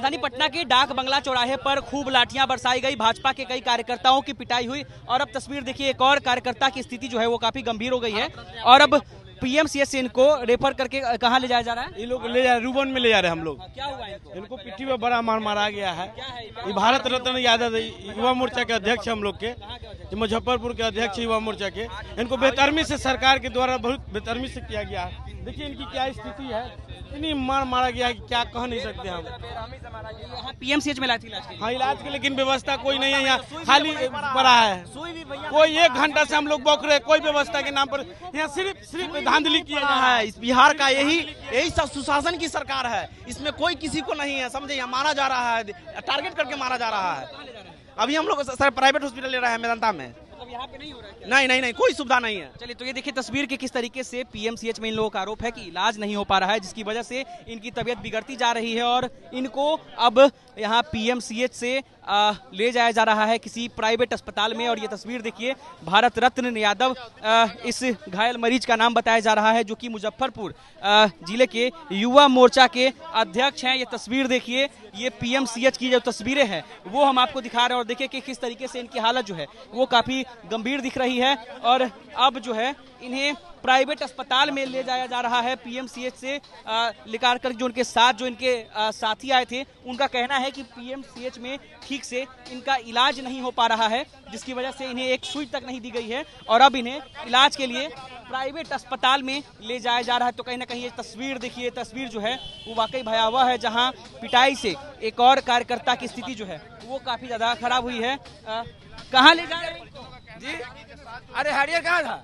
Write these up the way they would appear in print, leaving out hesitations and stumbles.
राजधानी पटना के डाक बंगला चौराहे पर खूब लाठियां बरसाई गई, भाजपा के कई कार्यकर्ताओं की पिटाई हुई और अब तस्वीर देखिए, एक और कार्यकर्ता की स्थिति जो है वो काफी गंभीर हो गई है और अब पीएमसीएच से इनको रेफर करके कहाँ ले जाया जा रहा है? ये लोग ले जा रहे, रूबन में ले जा रहे हैं हम लोग। क्या हुआ इनको पिट्ठी में बड़ा मार मारा गया है। ये भारत रत्न यादव युवा मोर्चा के अध्यक्ष हम लोग के, मुजफ्फरपुर के अध्यक्ष युवा मोर्चा के। इनको बेतरमी से सरकार के द्वारा बहुत बेतरमी से किया गया है। देखिए इनकी क्या स्थिति है, इतनी मार मारा गया है कि क्या कह नहीं सकते हम। यहाँ पीएमसीएच में लाठी इलाज के? हाँ, इलाज के, लेकिन व्यवस्था कोई नहीं है यहाँ, खाली पड़ा है। कोई 1 घंटा से हम लोग बौक रहे, कोई व्यवस्था के नाम पर यहाँ सिर्फ धांधली किया जा रहा है। इस बिहार का यही सब सुशासन की सरकार है, इसमें कोई किसी को नहीं है, समझे। यहाँ मारा जा रहा है, टारगेट करके मारा जा रहा है। अभी हम लोग सर प्राइवेट हॉस्पिटल ले रहे हैं मेदांता में। मतलब यहाँ पे नहीं हो रहा है? नहीं, कोई सुविधा नहीं है। चलिए, तो ये देखिए तस्वीर के किस तरीके से पीएमसीएच में इन लोगों का आरोप है कि इलाज नहीं हो पा रहा है, जिसकी वजह से इनकी तबीयत बिगड़ती जा रही है और इनको अब यहाँ पीएमसीएच से ले जाया जा रहा है किसी प्राइवेट अस्पताल में। और ये तस्वीर देखिए, भारत रत्न यादव इस घायल मरीज का नाम बताया जा रहा है, जो कि मुजफ्फरपुर जिले के युवा मोर्चा के अध्यक्ष हैं। ये तस्वीर देखिए, ये पीएमसीएच की जो तस्वीरें हैं वो हम आपको दिखा रहे हैं और देखिए कि किस तरीके से इनकी हालत जो है वो काफी गंभीर दिख रही है और अब जो है इन्हें प्राइवेट अस्पताल में ले जाया जा रहा है पीएमसीएच से लेकर कर। जो उनके साथ जो इनके साथी आए थे, उनका कहना है कि पीएमसीएच में ठीक से इनका इलाज नहीं हो पा रहा है, जिसकी वजह से इन्हें एक सुई तक नहीं दी गई है और अब इन्हें इलाज के लिए प्राइवेट अस्पताल में ले जाया जा रहा है। तो कहीं ना कहीं ये तस्वीर देखिए, तस्वीर जो है वो वाकई भयावह है, जहां पिटाई से एक और कार्यकर्ता की स्थिति जो है वो काफी ज्यादा खराब हुई है। कहाँ ले जा रहे हैं जी? अरे हरियर कहाँ था?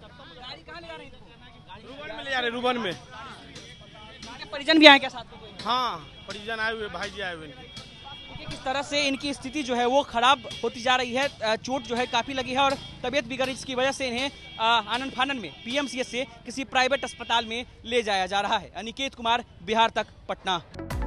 रूबन में ले जा रहे, रूबन में। परिजन भी आए क्या साथ में? हाँ, परिजन आए हुए, भाई जी आए हुए। किस तरह से इनकी स्थिति जो है वो खराब होती जा रही है, चोट जो है काफी लगी है और तबीयत बिगड़ रही, जिसकी वजह से इन्हें आनन फानन में पीएमसीएच से किसी प्राइवेट अस्पताल में ले जाया जा रहा है। अनिकेत कुमार, बिहार तक, पटना।